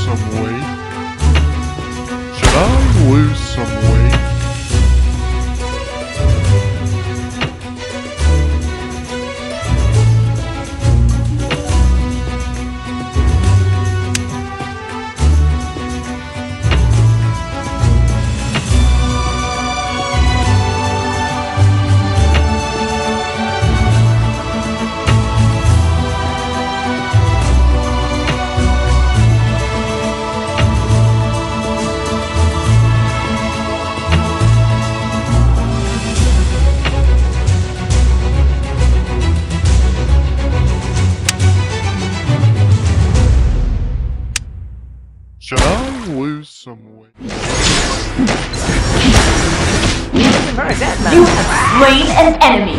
some weight? Should I lose some weight? Should I lose some weight? You have slain an enemy!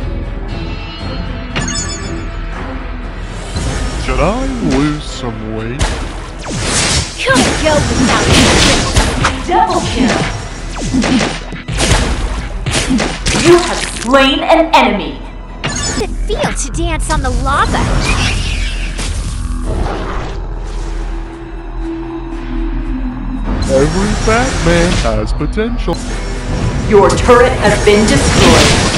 Should I lose some weight? Couldn't go without you! Double kill! You have slain an enemy! How did it feel to dance on the lava? Every fat man has potential. Your turret has been destroyed.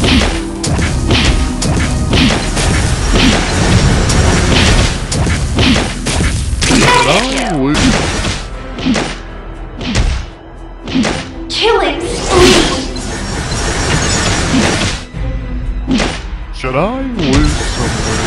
Killing spree! Should I lose some weight?